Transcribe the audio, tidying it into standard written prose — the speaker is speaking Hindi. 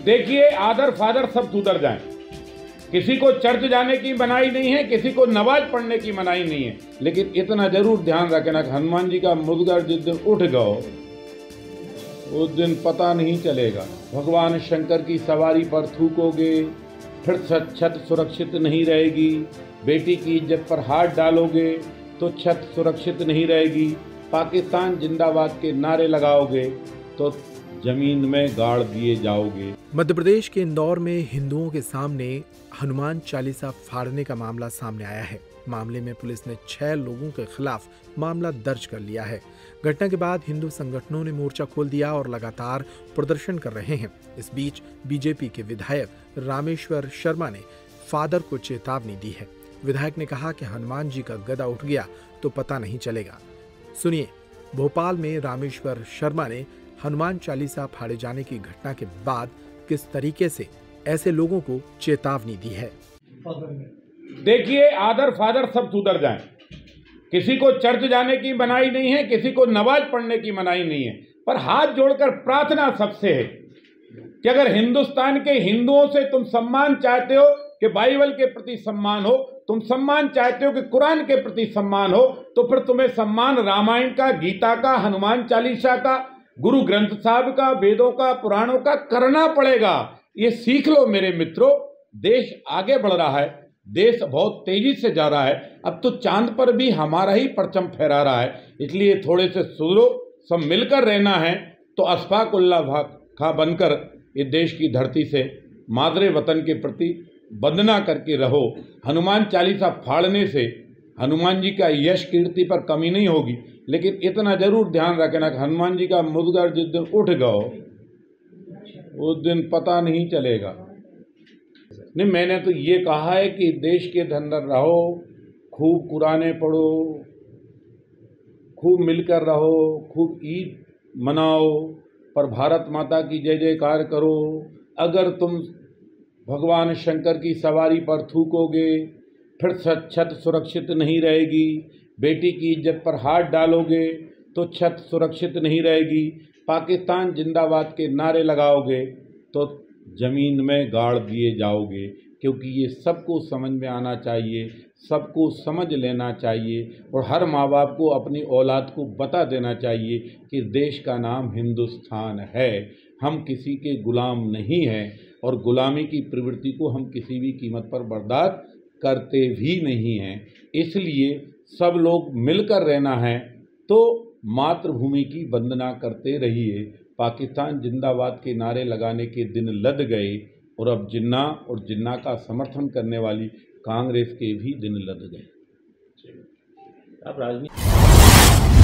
देखिए, आदर फादर सब सुधर जाएं। किसी को चर्च जाने की मनाही नहीं है, किसी को नमाज पढ़ने की मनाही नहीं है, लेकिन इतना जरूर ध्यान रखना कि हनुमान जी का मुर्गा जिस दिन उठ गओ उस दिन पता नहीं चलेगा। भगवान शंकर की सवारी पर थूकोगे फिर छत सुरक्षित नहीं रहेगी। बेटी की इज्जत पर हाथ डालोगे तो छत सुरक्षित नहीं रहेगी। पाकिस्तान जिंदाबाद के नारे लगाओगे तो जमीन में गाड़ दिए जाओगे। मध्य प्रदेश के इंदौर में हिंदुओं के सामने हनुमान चालीसा फाड़ने का मामला सामने आया है। मामले में पुलिस ने 6 लोगों के खिलाफ मामला दर्ज कर लिया है। घटना के बाद हिंदू संगठनों ने मोर्चा खोल दिया और लगातार प्रदर्शन कर रहे हैं। इस बीच बीजेपी के विधायक रामेश्वर शर्मा ने फादर को चेतावनी दी है। विधायक ने कहा कि हनुमान जी का गदा उठ गया तो पता नहीं चलेगा। सुनिए, भोपाल में रामेश्वर शर्मा ने हनुमान चालीसा फाड़े जाने की घटना के बाद किस तरीके से ऐसे लोगों को चेतावनी दी है। देखिए, आदर फादर सब सुधर जाएं। किसी को चर्च जाने की मनाही नहीं है, किसी को नमाज पढ़ने की मनाही नहीं है, पर हाथ जोड़कर प्रार्थना सबसे है कि अगर हिंदुस्तान के हिंदुओं से तुम सम्मान चाहते हो कि बाइबल के प्रति सम्मान हो, तुम सम्मान चाहते हो कि कुरान के प्रति सम्मान हो, तो फिर तुम्हें सम्मान रामायण का, गीता का, हनुमान चालीसा का, गुरु ग्रंथ साहब का, वेदों का, पुराणों का करना पड़ेगा। ये सीख लो मेरे मित्रों। देश आगे बढ़ रहा है, देश बहुत तेजी से जा रहा है। अब तो चांद पर भी हमारा ही परचम फहरा रहा है, इसलिए थोड़े से सुधरो, सब मिलकर रहना है तो अशफाकुल्लाह खा बनकर ये देश की धरती से मादरे वतन के प्रति वंदना करके रहो। हनुमान चालीसा फाड़ने से हनुमान जी का यश कीर्ति पर कमी नहीं होगी, लेकिन इतना जरूर ध्यान रखना कि हनुमान जी का मुर्गा जिस दिन उठ गओ उस दिन पता नहीं चलेगा। नहीं, मैंने तो ये कहा है कि देश के अंदर रहो, खूब कुराने पढ़ो, खूब मिलकर रहो, खूब ईद मनाओ, पर भारत माता की जय जयकार करो। अगर तुम भगवान शंकर की सवारी पर थूकोगे फिर छत सुरक्षित नहीं रहेगी। बेटी की इज्जत पर हाथ डालोगे तो छत सुरक्षित नहीं रहेगी। पाकिस्तान जिंदाबाद के नारे लगाओगे तो जमीन में गाड़ दिए जाओगे। क्योंकि ये सबको समझ में आना चाहिए, सबको समझ लेना चाहिए और हर माँ बाप को अपनी औलाद को बता देना चाहिए कि देश का नाम हिंदुस्तान है। हम किसी के गुलाम नहीं हैं और गुलामी की प्रवृत्ति को हम किसी भी कीमत पर बर्दाश्त करते भी नहीं हैं। इसलिए सब लोग मिलकर रहना है तो मातृभूमि की वंदना करते रहिए। पाकिस्तान जिंदाबाद के नारे लगाने के दिन लद गए और अब जिन्ना और जिन्ना का समर्थन करने वाली कांग्रेस के भी दिन लद गए। अब राजनीति